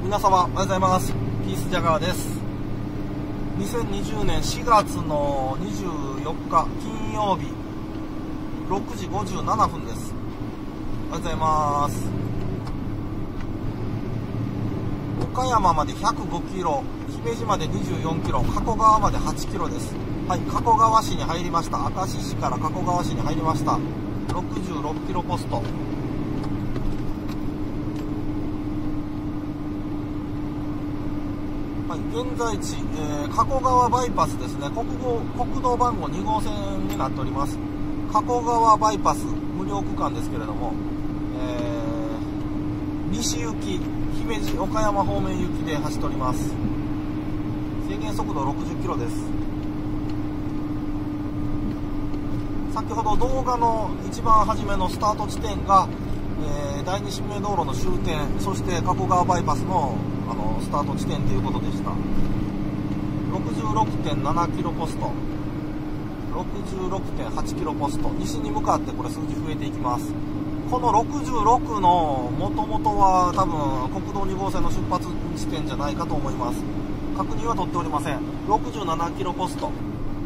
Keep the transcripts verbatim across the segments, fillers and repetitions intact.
皆様おはようございます。ピースジャガーです。にせんにじゅうねんしがつのにじゅうよっか金曜日ろくじごじゅうななふんです。おはようございます。岡山までひゃくごキロ、姫路までにじゅうよんキロ、加古川まではちキロです。はい、加古川市に入りました。明石市から加古川市に入りました。ろくじゅうろっキロポスト。はい、現在地、えー、加古川バイパスですね。国道、国道番号に号線になっております。加古川バイパス、無料区間ですけれども、えー、西行き、姫路、岡山方面行きで走っております。制限速度ろくじゅっキロです。先ほど動画の一番初めのスタート地点が、えー、第二新名道路の終点、そして加古川バイパスのあのスタート地点ということでした。 ろくじゅうろくてんななキロポスト、 ろくじゅうろくてんはちキロポスト、西に向かってこれ数字増えていきます。このろくじゅうろくのもともとは多分国道に号線の出発地点じゃないかと思います。確認は取っておりません。ろくじゅうななキロポスト、ね、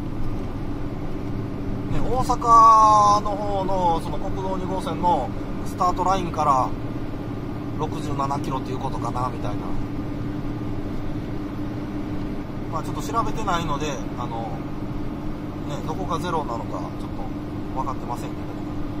大阪の方のその国道に号線のスタートラインからろくじゅうななキロっていうことかなみたいな。まあちょっと調べてないので、あのね、どこがゼロなのかちょっと分かってませんけど。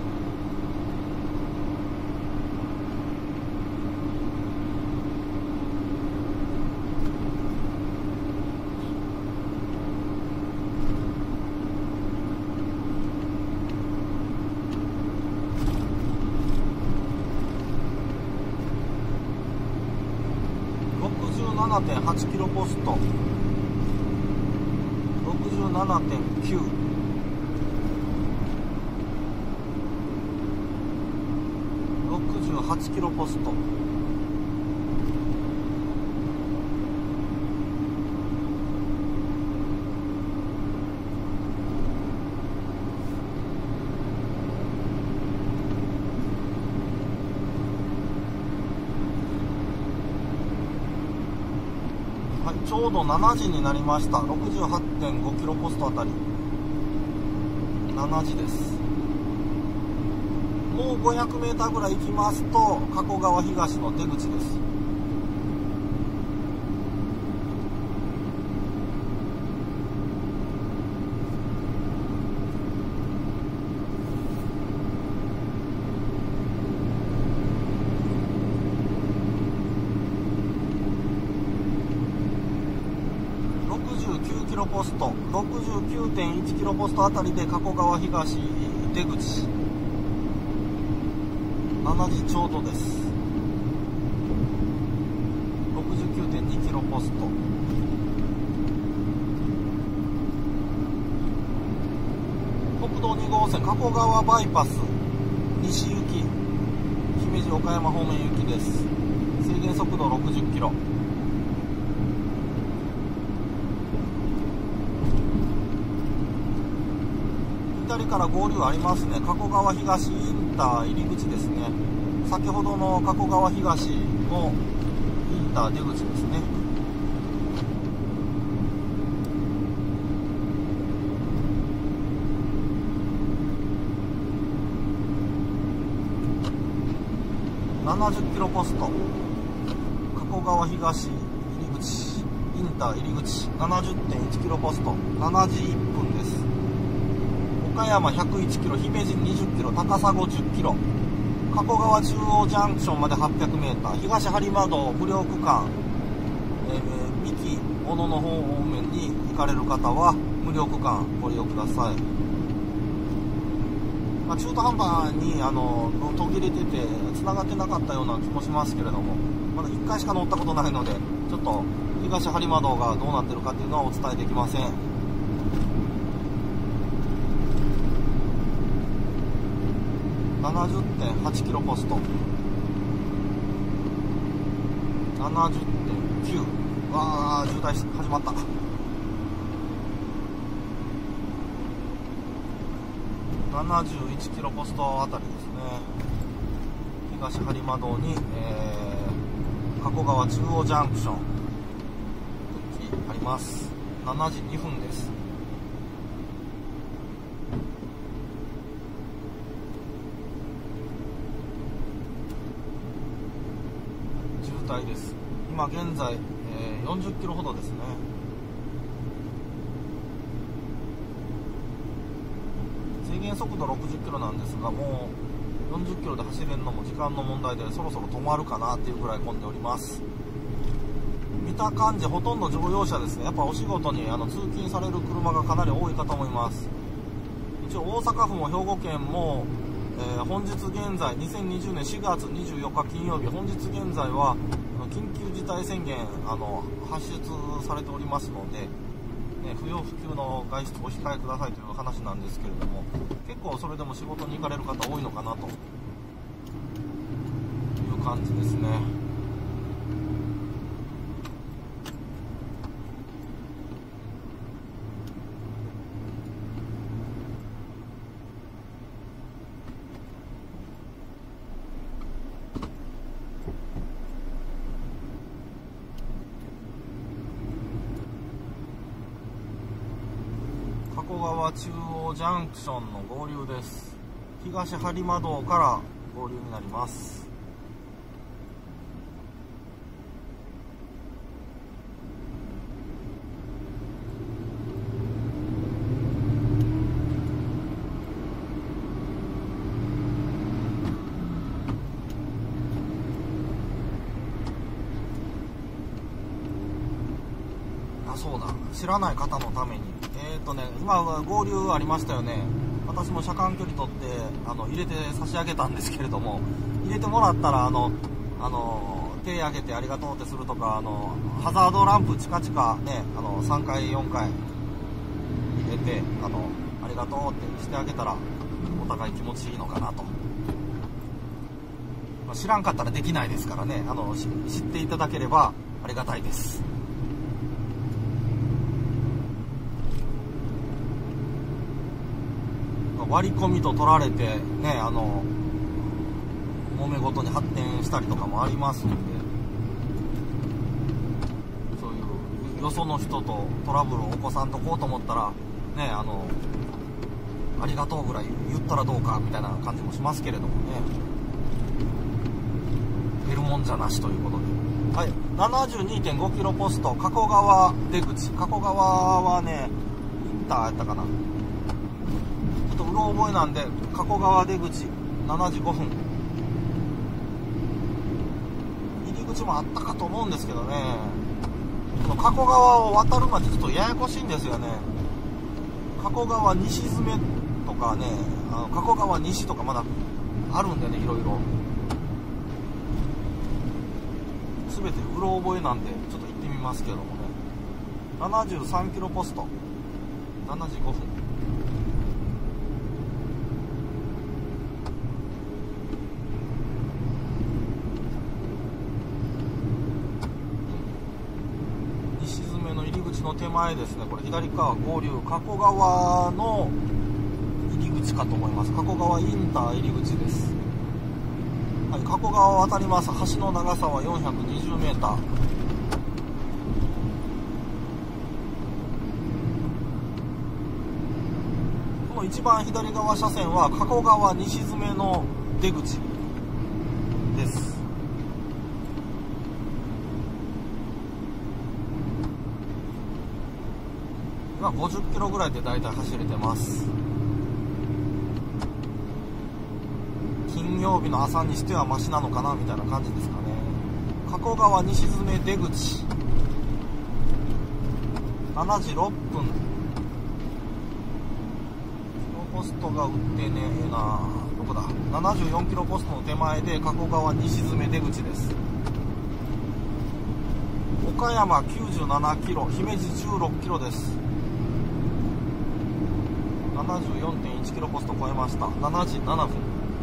ろくじゅうななてんはちキロポスト、ろくじゅうななてんきゅう、ろくじゅうはちキロポスト、はい、ちょうどしちじになりました。 ろくじゅうはちてんごキロポストあたりしちじです。もうごひゃくメーターぐらい行きますと加古川東の出口です。ろくじゅうきゅうキロポスト、ろくじゅうきゅうてんいちキロポストあたりで加古川東出口、しちじちょうどです。ろくじゅうきゅうてんにキロポスト、国道に号線加古川バイパス西行き、姫路岡山方面行きです。制限速度ろくじゅっキロ。左から合流ありますね。加古川東インター入り口ですね。先ほどの加古川東のインター出口ですね。ななじゅっキロポスト、加古川東入り口インター入り口 ななじゅってんいちキロポスト、しちじいっぷんです。岡山ひゃくいちキロ、姫路にじゅっキロ、高砂じゅっキロ、加古川中央ジャンクションまではっぴゃくメーター、東播磨道無料区間、えー、三木小野の方面に行かれる方は無料区間ご利用ください。まあ、中途半端にあの途切れてて繋がってなかったような気もしますけれども、まだいっかいしか乗ったことないのでちょっと東播磨道がどうなってるかっていうのはお伝えできません。ななじゅってんはちキロポスト、ななじゅってんきゅう、わー渋滞始まった。ななじゅういちキロポストあたりですね。東播磨道に、えー、 加古川中央ジャンクション駅あります。しちじにふんです。渋滞です。今現在、えー、よんじゅっキロほどですね。制限速度ろくじゅっキロなんですが、もうよんじゅっキロで走れるのも時間の問題でそろそろ止まるかなっていうぐらい混んでおります。見た感じほとんど乗用車ですね。やっぱお仕事にあの通勤される車がかなり多いかと思います。一応大阪府も兵庫県も、えー、本日現在にせんにじゅうねんしがつにじゅうよっか金曜日、本日現在は緊急事態宣言あの発出されておりますので、ね、不要不急の外出をお控えくださいという話なんですけれども、結構それでも仕事に行かれる方多いのかなという感じですね。加古川中央ジャンクションの合流です。東播磨道から合流になります。あ、そうだ、知らない方のために、えーとね、今合流ありましたよね。私も車間距離取ってあの入れて差し上げたんですけれども、入れてもらったらあのあの手挙げてありがとうってするとか、あのハザードランプチカチカね、あのさんかいよんかい入れてあのありがとうってしてあげたらお互い気持ちいいのかなと。まあ、知らんかったらできないですからね、あの知っていただければありがたいです。割り込みと取られてね、あの揉め事に発展したりとかもありますんで、そういうよその人とトラブルを起こさんとこうと思ったらね、あのありがとうぐらい言ったらどうかみたいな感じもしますけれどもね、出るもんじゃなしということで、はい、ななじゅうにてんごキロポスト加古川出口。加古川はねインターやったかな、ちょっとうろ覚えなんで、加古川出口しちじごふん、入り口もあったかと思うんですけどね、この加古川を渡るまでちょっとややこしいんですよね。加古川西詰めとかね、あの加古川西とかまだあるんでね、いろいろ全てうろ覚えなんでちょっと行ってみますけどもね。ななじゅうさんキロポストしちじごふん、の手前ですね。これ左側合流加古川の入り口かと思います。加古川インター入り口です。はい、加古川を渡ります。橋の長さはよんひゃくにじゅうメーター。この一番左側車線は加古川西詰の出口です。今ごじゅっキロぐらいでだいたい走れてます。金曜日の朝にしてはマシなのかなみたいな感じですかね。加古川西詰出口しちじろっぷん、キロポストが売ってねえな、どこだ、ななじゅうよんキロポストの手前で加古川西詰出口です。岡山きゅうじゅうななキロ、姫路じゅうろっキロです。ななじゅうよんてんいちキロポスト超えました。しちじななふん。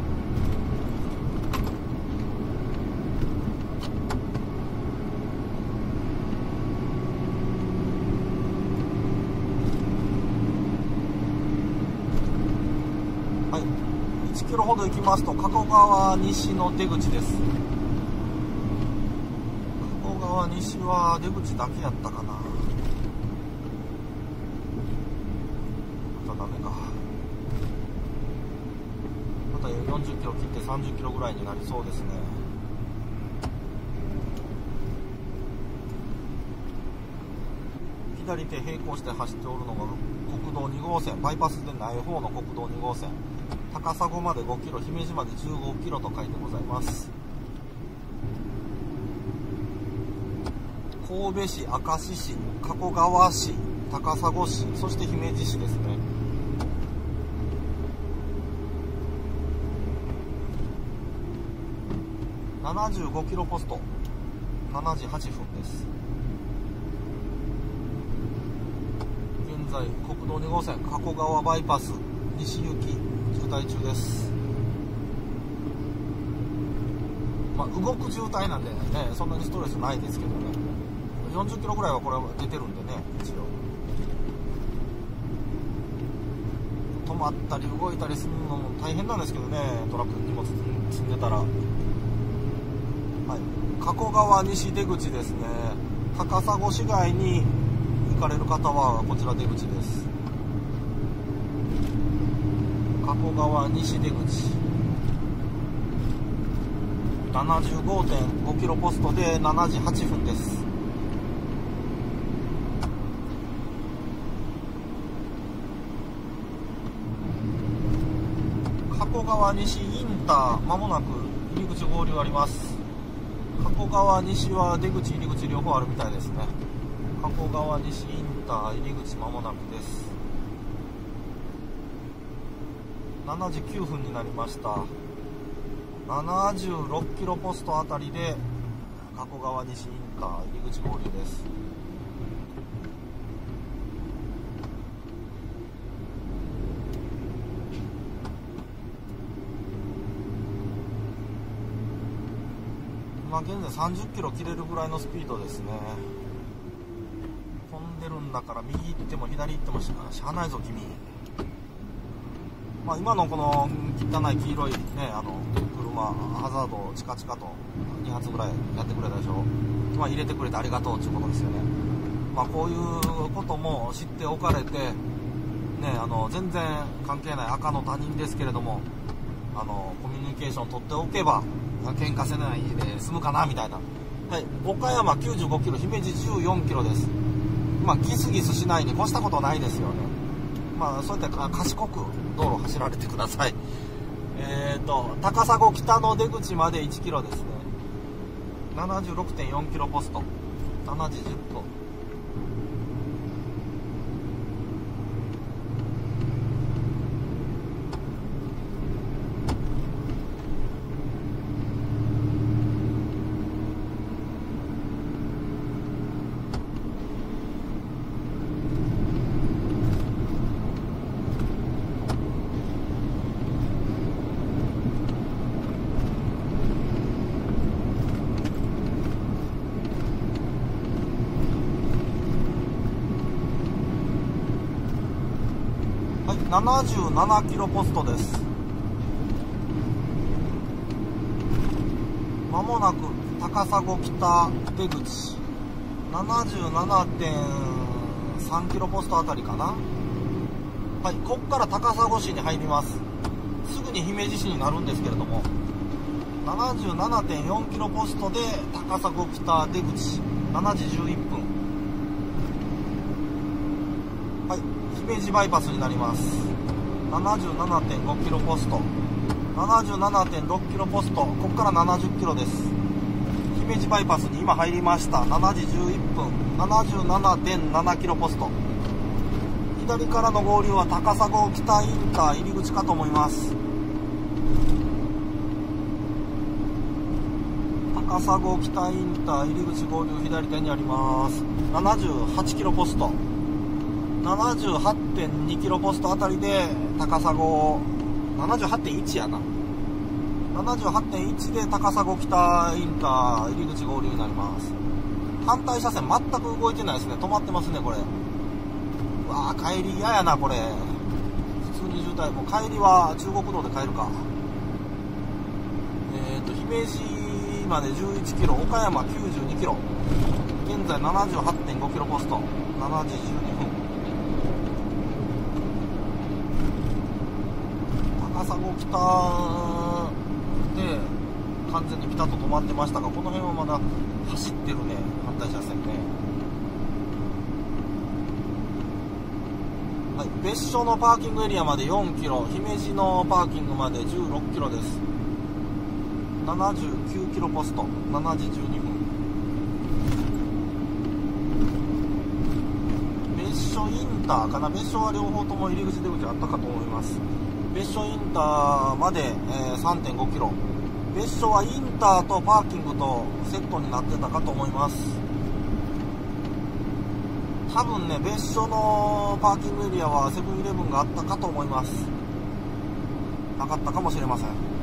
はい、いちキロほど行きますと加古川西の出口です。 川西は出口だけやったかな。またダメか。またよんじゅっキロ切ってさんじゅっキロぐらいになりそうですね。左手並行して走っておるのが国道に号線、バイパスでない方の国道に号線、高砂までごキロ、姫路までじゅうごキロと書いてございます。神戸市、明石市、加古川市、高砂市、そして姫路市ですね。ななじゅうごキロポスト、しちじはっぷんです。現在国道に号線、加古川バイパス西行き渋滞中です。まあ動く渋滞なんでね、そんなにストレスないですけどね。よんじゅっキロぐらいはこれは出てるんでね、一応止まったり動いたりするのも大変なんですけどね、トラック荷物積んでたら。はい、加古川西出口ですね。高砂市街に行かれる方はこちら出口です。加古川西出口 ななじゅうごてんごキロポストでしちじはっぷんです。加古川西インター、まもなく入り口合流あります。加古川西は出口入り口両方あるみたいですね。加古川西インター入り口まもなくです。しちじきゅうふんになりました。ななじゅうろっキロポストあたりで加古川西インター入り口合流です。今現在さんじゅっキロ切れるぐらいのスピードですね。混んでるんだから右行っても左行ってもしゃあないぞ君。まあ、今のこの汚い黄色いね、あの車ハザードをチカチカとに発ぐらいやってくれたでしょ。まあ、入れてくれてありがとうということですよね。まあ、こういうことも知っておかれて、ね、あの全然関係ない赤の他人ですけれども、あのコミュニケーション取っておけば喧嘩せないで済むかなみたいな。はい、岡山きゅうじゅうごキロ、姫路じゅうよんキロです。まあギスギスしないに越したことないですよね。まあそういった賢く道路を走られてください。えーと高砂北の出口までいちキロですね。 ななじゅうろくてんよんキロポスト、しちじじゅっぷん。ななじゅうななキロポストです。まもなく高砂北出口 ななじゅうななてんさんキロポストあたりかな。はい、ここから高砂市に入ります。すぐに姫路市になるんですけれども、 ななじゅうななてんよんキロポストで高砂北出口しちじじゅういっぷん。はい、姫路バイパスになります。 ななじゅうななてんごキロポスト、 ななじゅうななてんろっキロポスト、ここからななじゅっキロです。姫路バイパスに今入りました。しちじじゅういっぷん、 ななじゅうななてんななキロポスト。左からの合流は高砂北インター入り口かと思います。高砂北インター入り口合流左手にあります。ななじゅうはちキロポスト、 ななじゅうはちてんにキロポストあたりで高砂 ななじゅうはちてんいち やな ななじゅうはちてんいち で高砂北インター入り口合流になります。反対車線全く動いてないですね。止まってますねこれ。うわー帰り嫌やなこれ。普通に渋滞。もう帰りは中国道で帰るか。えっと姫路までじゅういちキロ、岡山きゅうじゅうにキロ。 現在 ななじゅうはちてんごキロポスト、ななじじゅうにふん。高砂北で完全にピタッと止まってましたが、この辺はまだ走ってるね、反対車線ね。はい、別所のパーキングエリアまでよんキロ、姫路のパーキングまでじゅうろっキロです。ななじゅうきゅうキロポスト、ななじじゅうにふん。別所インターかな、別所は両方とも入り口出口あったかと思います。別所インターまで、えー、さんてんごキロ。別所はインターとパーキングとセットになってたかと思います。多分ね、別所のパーキングエリアはセブンイレブンがあったかと思います。なかったかもしれません。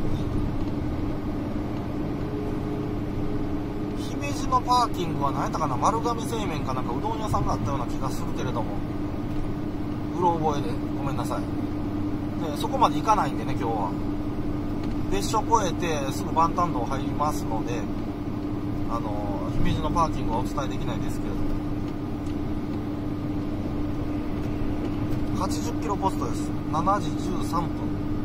姫路のパーキングは何やったかな、丸亀製麺かなんかうどん屋さんがあったような気がするけれども、うろ覚えでごめんなさい。でそこまで行かないんでね、今日は。別所越えてすぐ万丹道入りますので、あの姫路のパーキングはお伝えできないですけれども、はちじゅっキロポストです。ななじじゅうさんぷん。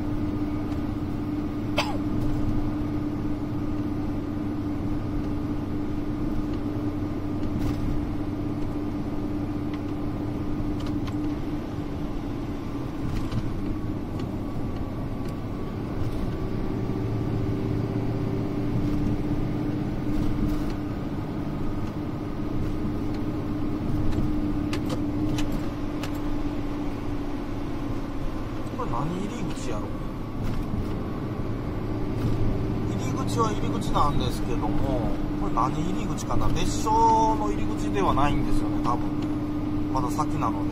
何入り口やろ。入り口は入り口なんですけども、これ何入り口かな。別所の入り口ではないんですよね、多分。まだ先なので。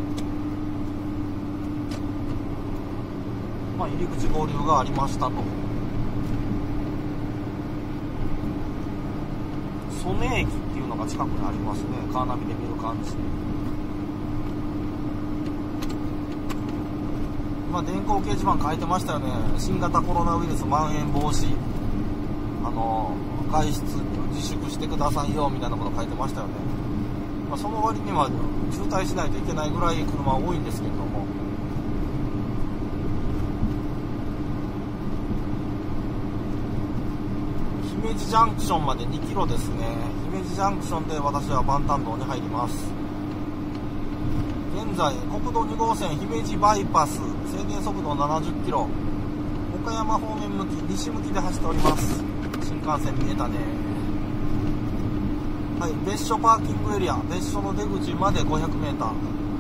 まあ入り口合流がありましたと。曽根駅っていうのが近くにありますね、カーナビで見る感じ。まあ、電光掲示板書いてましたよね。新型コロナウイルス蔓延防止、あの外出自粛してくださいよみたいなこと書いてましたよね。まあ、その割には渋滞しないといけないぐらい車多いんですけれども、姫路ジャンクションまでにキロですね。姫路ジャンクションで私は万丹道に入ります。現在国道に号線姫路バイパス、制限速度ななじゅっキロ、岡山方面向き西向きで走っております。新幹線見えたね。はい、別所パーキングエリア、別所の出口まで ごひゃくメーター。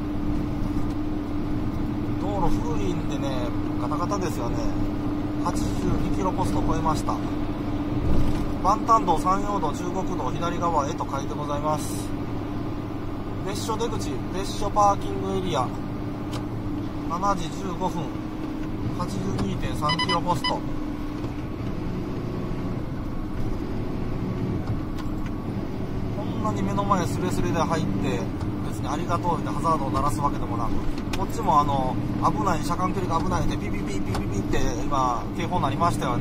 道路古いんでね、ガタガタですよね。はちじゅうにキロポスト超えました。万丹道山陽道中国道左側へと書いてございます。別所出口、別所パーキングエリア、しちじじゅうごふん、はちじゅうにてんさんキロポスト。こんなに目の前スレスレで入って、別にありがとうってハザードを鳴らすわけでもなく、こっちもあの危ない、車間距離が危ないんでピピピピピピって今警報になりましたよね。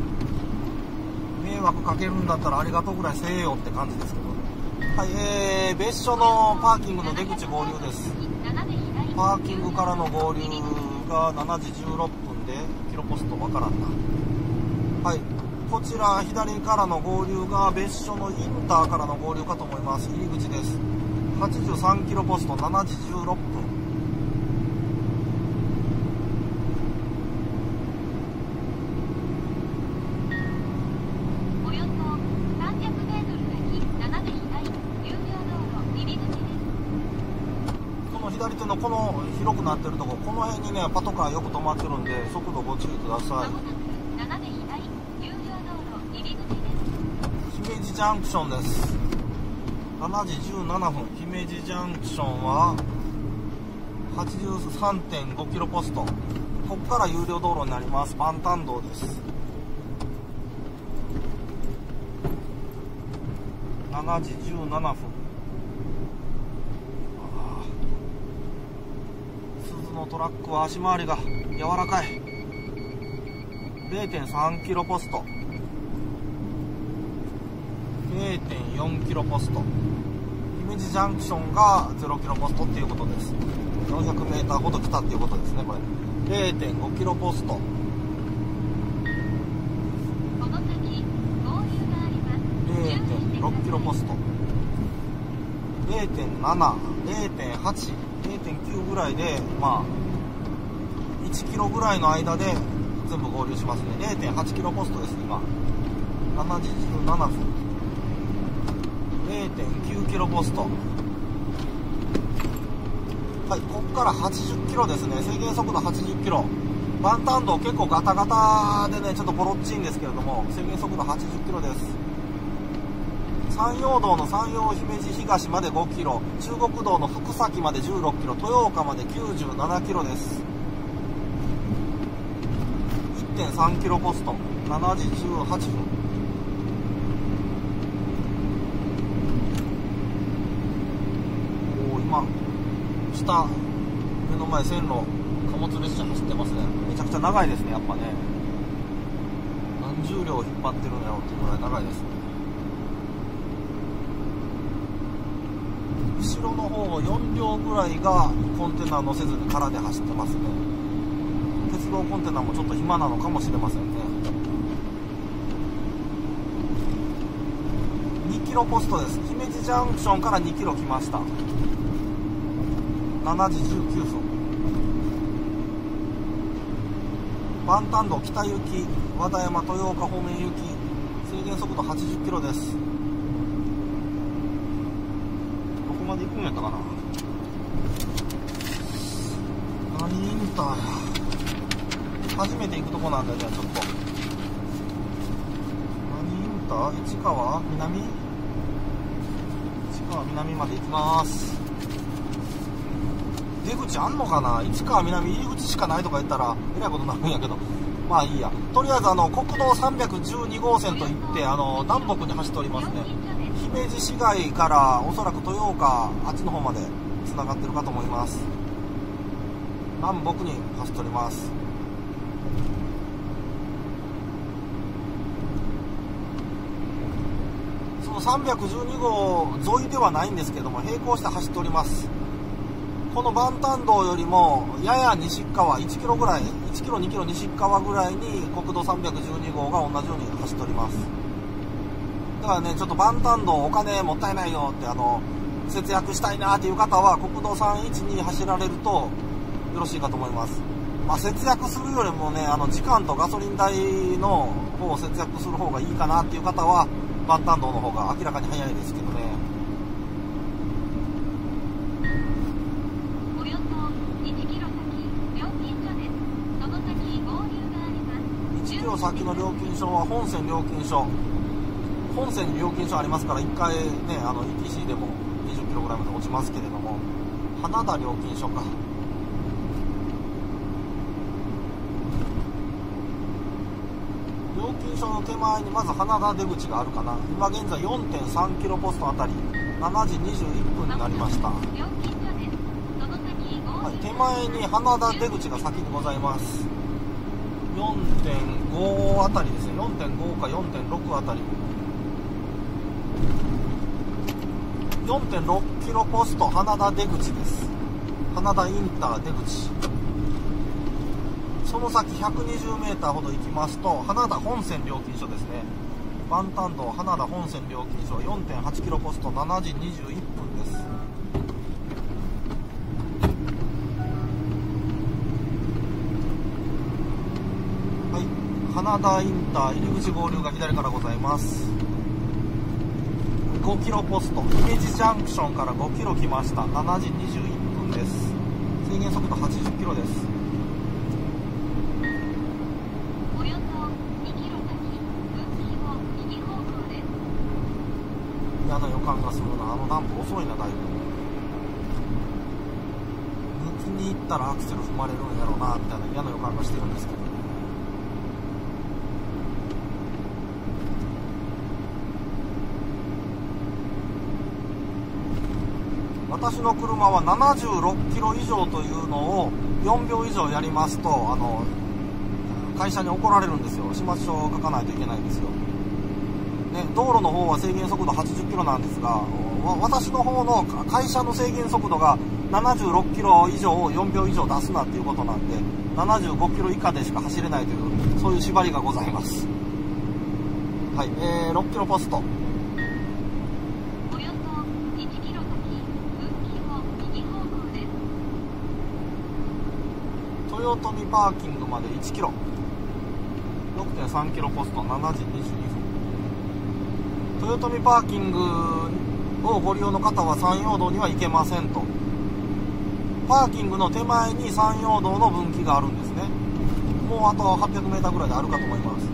迷惑かけるんだったらありがとうぐらいせえよって感じですけどね。はい、えー、別所のパーキングの出口合流です。パーキングからの合流がしちじじゅうろっぷんでキロポストわからんな。はい、こちら左からの合流が別所のインターからの合流かと思います。入り口です。はちじゅうさんキロポスト、しちじじゅうろっぷん。左手のこの広くなってるところ、この辺にねパトカーよく止まってるんで速度ご注意ください。姫路ジャンクションです。しちじじゅうななふん、姫路ジャンクションは はちじゅうさんてんごキロポスト。ここから有料道路になります。万丹道です。しちじじゅうななふん。トラックは足回りが柔らかい。 れいてんさんキロポスト、 れいてんよんキロポスト。 姫路ジャンクションがゼロキロポストっていうことです。よんひゃくメーターほど来たっていうことですね。これ れいてんごキロポスト。れいてんろくキロポスト、れいてんなな、れいてんはち、れいてんきゅうぐらいで、まあいちキロぐらいの間で全部合流しますね。 れいてんはちキロポストです。今しちじじゅうななふん。 れいてんきゅうキロポスト。はい、こっからはちじゅっキロですね。制限速度はちじゅっキロ。万端道結構ガタガタでね、ちょっとボロっちいんですけれども、制限速度はちじゅっキロです。山陽道の山陽姫路東までごキロ、中国道の福崎までじゅうろっキロ、豊岡まできゅうじゅうななキロです。いってんさんキロポスト、しちじじゅうはっぷん。おお、今下目の前線路、貨物列車走ってますね。めちゃくちゃ長いですね。やっぱね、何十両引っ張ってるんやろうっていうぐらい長いですね。後ろの方よんりょうぐらいがコンテナ乗せずに空で走ってますね。鉄道コンテナもちょっと暇なのかもしれませんね。にキロポストです。姫路ジャンクションからにキロ来ました。しちじじゅうきゅうふん。万端道北行き、和田山豊岡方面行き、制限速度はちじゅっキロです。まで行くんやったかな。何インターや。初めて行くとこなんだよ。じゃあちょっと何インター、市川南、市川南まで行きます。出口あんのかな。市川南入り口しかないとか言ったらえらいことになるんやけど、まあいいや。とりあえずあの国道さんびゃくじゅうにごうせんといって、あの南北に走っておりますね。姫路市街からおそらく豊岡、あっちの方までつながってるかと思います。南北に走っております。そのさんびゃくじゅうにごう沿いではないんですけども、並行して走っております。この万端道よりもやや西側いちキロぐらい、いちキロにキロ西側ぐらいに国道さんびゃくじゅうにごうが同じように走っております。だからね、ちょっと万端道お金もったいないよって、あの節約したいなっていう方は国道さんいちに走られるとよろしいかと思います。まあ、節約するよりもね、あの時間とガソリン代の方を節約する方がいいかなっていう方は万端道の方が明らかに早いですけどね。およそいちキロ先、料金所です。その先合流があります。いちキロ先の料金所は本線料金所。本線に料金所ありますから、いっかいね、あの イーティーシー でもにじゅっキロぐらいまで落ちますけれども、花田料金所か。料金所の手前にまず花田出口があるかな。今現在 よんてんさんキロポストあたり、しちじにじゅういっぷんになりました。はい、手前に花田出口が先にございます。よんてんご あたりですね。よんてんごかよんてんろくあたり。よんてんろくキロポスト花田出口です。花田インター出口。その先ひゃくにじゅうメーターほど行きますと花田本線料金所ですね。万端道花田本線料金所 よんてんはちキロポストしちじにじゅういっぷんです。はい、花田インター入り口合流が左からございます。ごキロポスト姫路ジャンクションからごキロ来ました。しちじにじゅういっぷんです。制限速度はちじゅっキロです。およそにキロ先、分岐を右方向です。嫌な予感がするな。あのダンプ遅いな。だいぶ抜きに行ったらアクセル踏まれるんやろうなみたいな嫌な予感がしてるんですけど、私の車はななじゅうろっキロ以上というのをよんびょう以上やりますと、あの会社に怒られるんですよ。始末書を書かないといけないんですよ、ね。道路の方は制限速度はちじゅっキロなんですが、 わ私の方の会社の制限速度がななじゅうろっキロ以上をよんびょう以上出すなっていうことなんで、ななじゅうごキロ以下でしか走れないという、そういう縛りがございます。はい、えー、ろっキロポスト。 およそいちキロ先、分岐を右方向です。 豊臣パーキングまでいちキロ。ろくてんさんキロポスト、しちじにじゅうにふん。豊臣パーキングをご利用の方は山陽道には行けませんと。パーキングの手前に山陽道の分岐があるんですね。もうあとはっぴゃくメーターぐらいであるかと思います。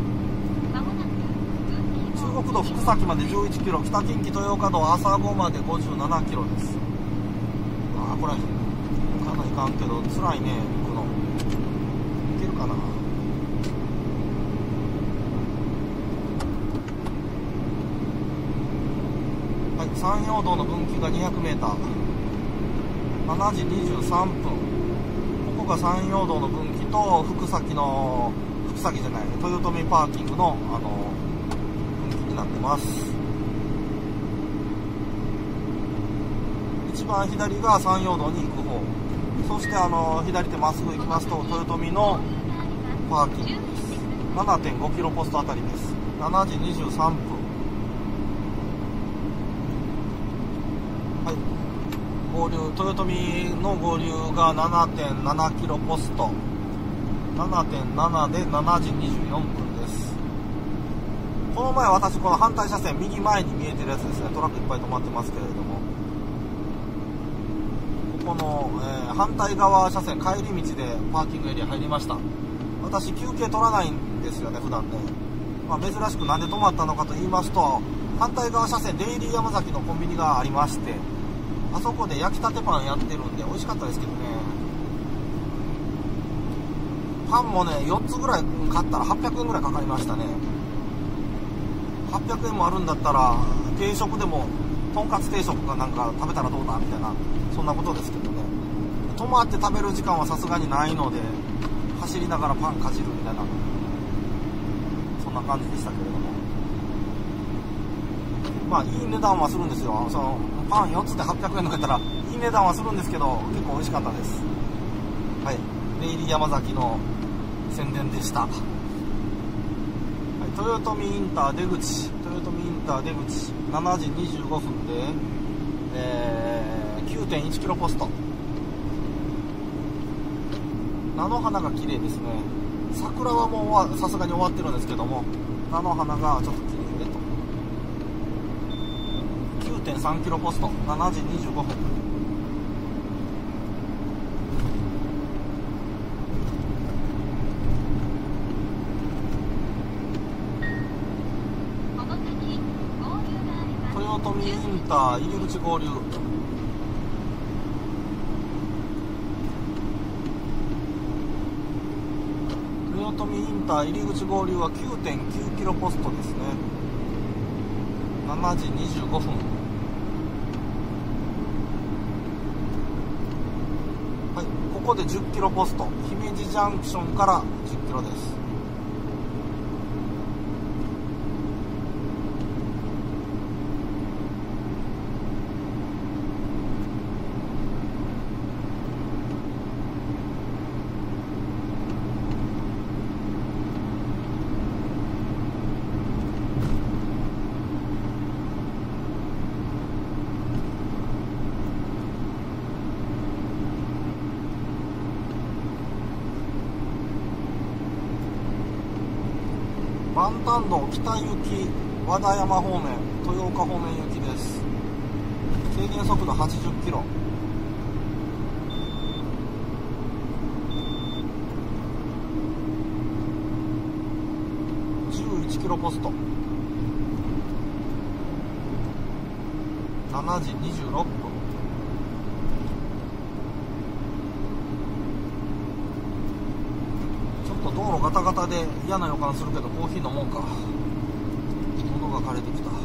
中国道福崎までじゅういちキロ、北近畿豊岡道朝来までごじゅうななキロです。ああ、これ行かないかんけど辛いね、行くの。行けるかな。はい、山陽道の分岐がにひゃくメーター、しちじにじゅうさんぷん。ここが山陽道の分岐と福崎の福崎じゃない豊臣パーキングのあの分岐になってます。一番左が山陽道に行く方、そしてあの左手まっすぐ行きますと豊臣のパーキングです。 ななてんごキロポストあたりです。しちじにじゅうさんぷん。はい、合流、豊臣の合流が ななてんななキロポスト、 ななてんなな でしちじにじゅうよんぷんです。この前私この反対車線右前に見えてるやつですね、トラックいっぱい止まってますけれども、この、えー、反対側車線帰り道でパーキングエリア入りました。私休憩取らないんですよね普段ね。まあ、珍しくなんで止まったのかと言いますと、反対側車線デイリー山崎のコンビニがありまして、あそこで焼きたてパンやってるんで美味しかったですけどね。パンもねよっつぐらい買ったらはっぴゃくえんぐらいかかりましたね。はっぴゃくえんもあるんだったら定食でもとんかつ定食かなんか食べたらどうだみたいな、そんなことですけどね。止まって食べる時間はさすがにないので、走りながらパンかじるみたいな、そんな感じでしたけれども、まあいい値段はするんですよ。そのパンよっつではっぴゃくえんとか言ったらいい値段はするんですけど、結構美味しかったです。はい、デイリー山崎の宣伝でした。はい、豊臣インター出口、豊臣インター出口しちじにじゅうごふんで、えー、きゅうてんいちキロポスト。菜の花が綺麗ですね。桜はもうさすがに終わってるんですけども、菜の花がちょっと綺麗と。きゅうてんさんキロポスト、しちじにじゅうごふん。豊臣インター入り口合流。豊臣インター入り口合流は きゅうてんきゅうキロポストですね。しちじにじゅうごふん。はい、ここでじゅっキロポスト、姫路ジャンクションからじゅっキロです。万丹道北行き和田山方面、豊岡方面行きです。制限速度はちじゅっキロ。じゅういちキロポスト、しちじにじゅうろっぷん。道路ガタガタで嫌な予感するけどコーヒー飲もうか。喉が枯れてきた。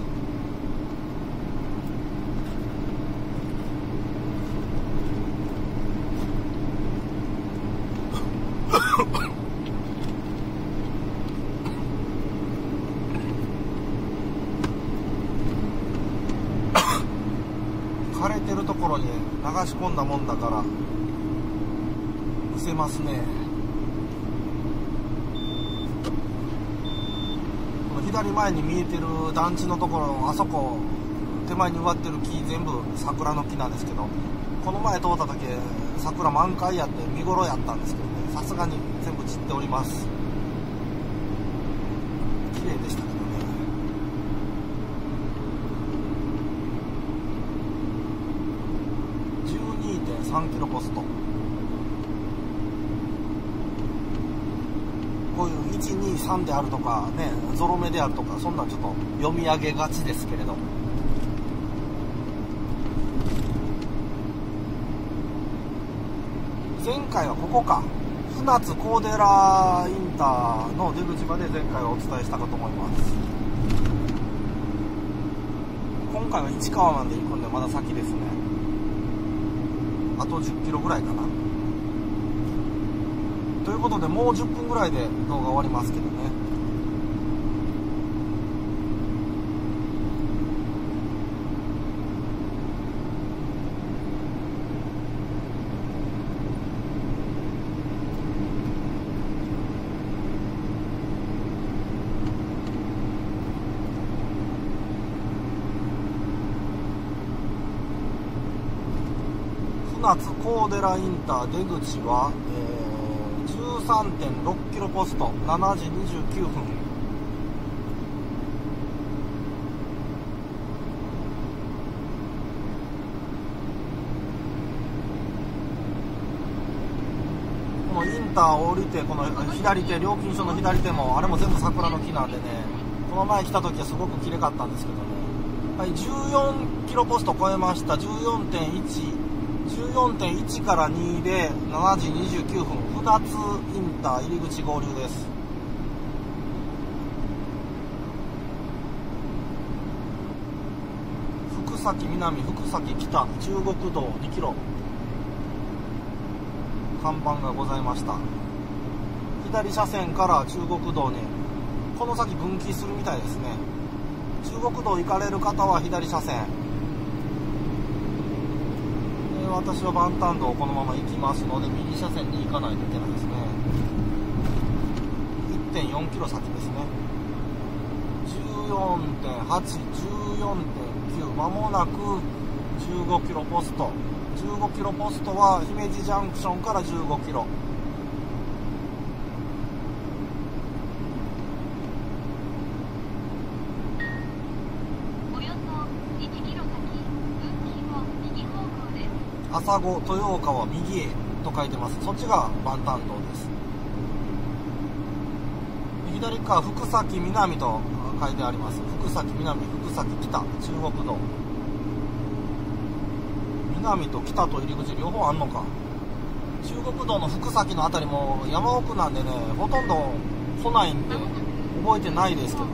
枯れてるところに流し込んだもんだからむせますね。この左前に見えてる団地のところ、あそこ手前に植わってる木全部桜の木なんですけど、この前通った時桜満開やって見頃やったんですけどね、さすがに全部散っております。綺麗でしたけどね。じゅうにてんさんキロポスト、こういういちにさんであるとかね、ゾロ目であるとか、そんなんちょっと読み上げがちですけれども、前回はここか、船津高寺インターの出口まで前回はお伝えしたかと思います。今回は市川まで行くんでまだ先ですね。あとじゅっキロぐらいかな。ということでもうじゅっぷんぐらいで動画終わりますけどね。船津高寺インター出口は、えー、じゅうさんてんろっキロポスト、しちじにじゅうきゅうふん。このインターを降りて、この左手、料金所の左手もあれも全部桜の木なんでね、この前来た時はすごく綺麗かったんですけどね。はい、じゅうよんキロポスト超えました。 じゅうよんてんいち、じゅうよんてんいち からにでしちじにじゅうきゅうふん、船津インター入り口合流です。福崎南、福崎北、中国道にキロ、看板がございました。左車線から中国道にこの先分岐するみたいですね。中国道行かれる方は左車線、私は万丹道をこのまま行きますので右車線に行かないといけないですね。 いってんよんキロ先ですね。じゅうよんてんはち、じゅうよんてんきゅう、まもなくじゅうごキロポスト。じゅうごキロポストは姫路ジャンクションからじゅうごキロ。朝来豊岡は右へと書いてます。そっちが万丹道です。左側福崎南と書いてあります。福崎南、福崎北、中国道。南と北と入り口両方あんのか。中国道の福崎のあたりも山奥なんでね、ほとんど来ないんで覚えてないですけどね。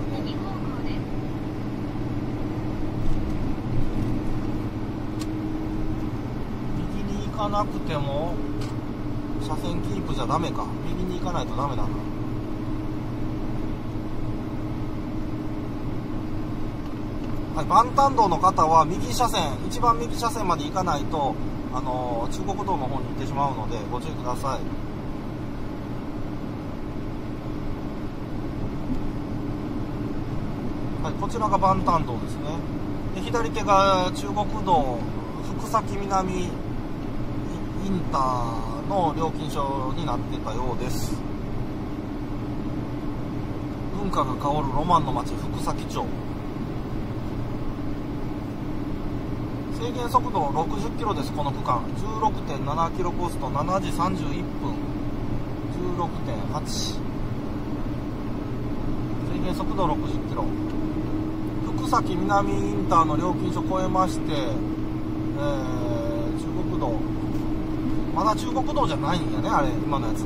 行かなくても車線キープじゃダメか。右に行かないとダメだな。はい、万丹道の方は右車線、一番右車線まで行かないと、あのー、中国道の方に行ってしまうのでご注意ください。はい、こちらが万丹道ですね。で左手が中国道福崎南インターの料金所になってたようです。文化が香るロマンの街福崎町。制限速度ろくじゅっキロです。この区間 じゅうろくてんななキロポスト、しちじさんじゅういっぷん、じゅうろくてんはち。制限速度ろくじゅっキロ。福崎南インターの料金所越えまして、えー、中国道、まだ中国道じゃないんやね、あれ今のやつ。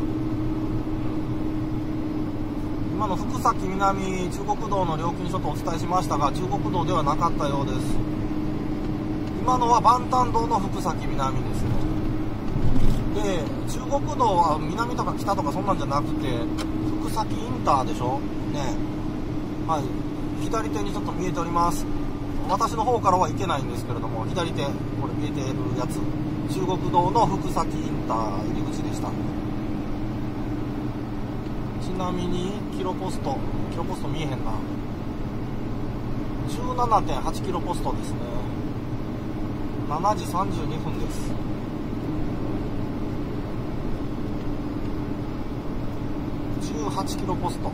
今の福崎南中国道の料金所とお伝えしましたが、中国道ではなかったようです。今のは万丹道の福崎南ですね。で中国道は南とか北とかそんなんじゃなくて福崎インターでしょね。はい、左手にちょっと見えております。 私の方からは行けないんですけれども、左手これ見えているやつ、中国道の福崎インター入り口でした。ちなみにキロポストキロポスト見えへんな。 じゅうななてんはち キロポストですね。しちじさんじゅうにふんです。じゅうはちキロポスト。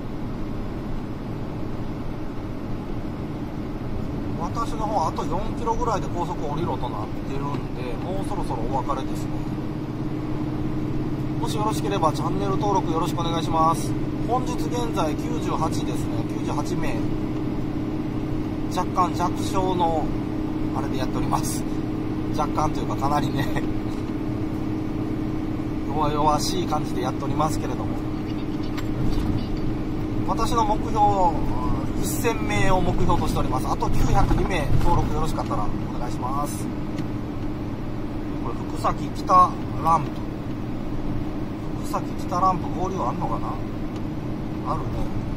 私の方あとよんキロぐらいで高速降りろとなってるんで、もうそろそろお別れですね。もしよろしければチャンネル登録よろしくお願いします。本日現在きゅうじゅうはちですね。きゅうじゅうはちめい、若干弱小のあれでやっております。若干というかかなりね弱々しい感じでやっておりますけれども、私の目標せんめいを目標としております。あときゅうひゃくにめい登録よろしかったらお願いします。これ福崎北ランプ、福崎北ランプ合流あんのかな。あるね。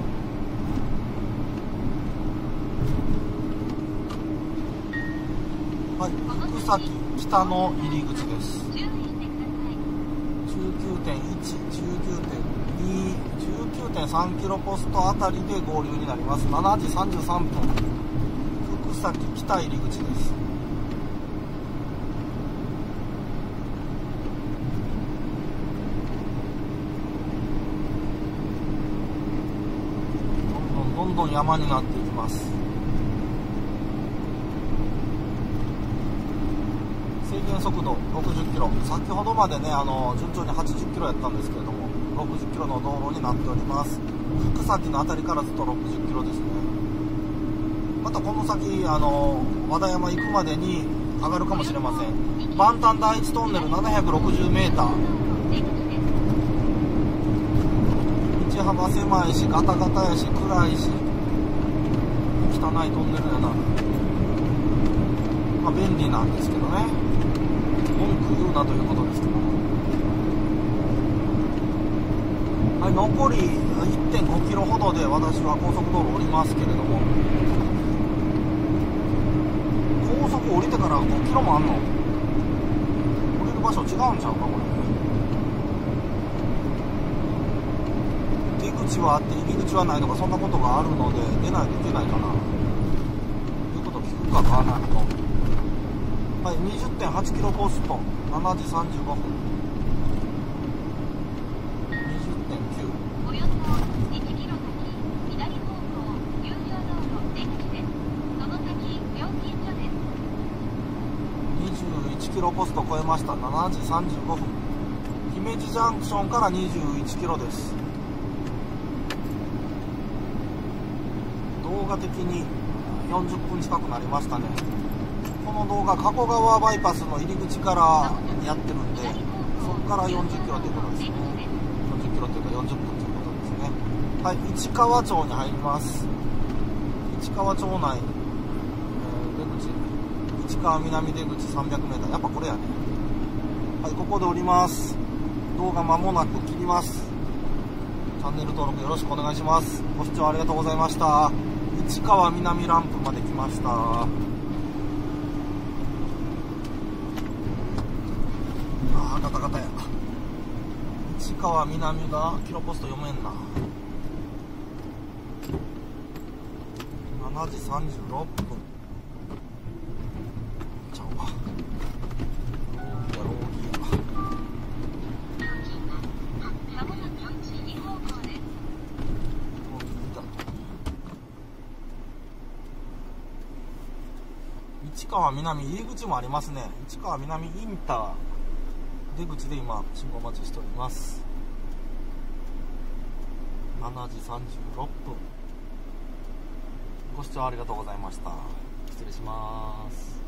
はい、福崎北の入り口です。 じゅうきゅうてんいち、じゅうきゅうてんに、じゅうきゅうてんさん キロポストあたりで合流になります。しちじさんじゅうさんぷん、福崎北入り口です。どんどんどんどん山になっていきます。制限速度ろくじゅっキロ、先ほどまでねあの順調にはちじゅっキロやったんですけれども、ろくじゅっキロの道路になっております。福崎の辺りからずっとろくじゅっキロですね。またこの先あの和田山行くまでに上がるかもしれません。万丹第一トンネルななひゃくろくじゅうメーター、道幅狭いしガタガタやし暗いし汚いトンネルやな。まあ便利なんですけどね、文句言うなということですけども、はい、残り いってんごキロほどで私は高速道路降りますけれども、高速降りてからごキロもあんの。降りる場所違うんちゃうかこれ。出口はあって入り口はないとかそんなことがあるので出ないといけないかなということを聞くか買わないと。はい、にじゅってんはち キロポスト、しちじさんじゅうごふん、にじゅってんきゅう。 およそいちキロ先、左方向、有料道路出口です。その先、料金所です。 にじゅういちキロポスト超えました。しちじさんじゅうごふん。姫路ジャンクションからにじゅういちキロです。動画的によんじゅっぷん近くなりましたね。この動画加古川バイパスの入り口からやってるんで、そこからよんじゅっキロということですね。よんじゅっキロというかよんじゅっぷんということですね。はい、市川町に入ります。市川町内、えー、出口市川南出口さんびゃくメーター、やっぱこれやね。はい、ここで降ります。動画間もなく切ります。チャンネル登録よろしくお願いします。ご視聴ありがとうございました。市川南ランプまで来ました。あーガタガタや。市川南がキロポスト読めんな。しちじさんじゅうろっぷんちゃうわ。ローギアローギアまもなくに方向です。 市川南入り口もありますね。市川南インター出口で今信号待ちしております。しちじさんじゅうろっぷん。ご視聴ありがとうございました。失礼します。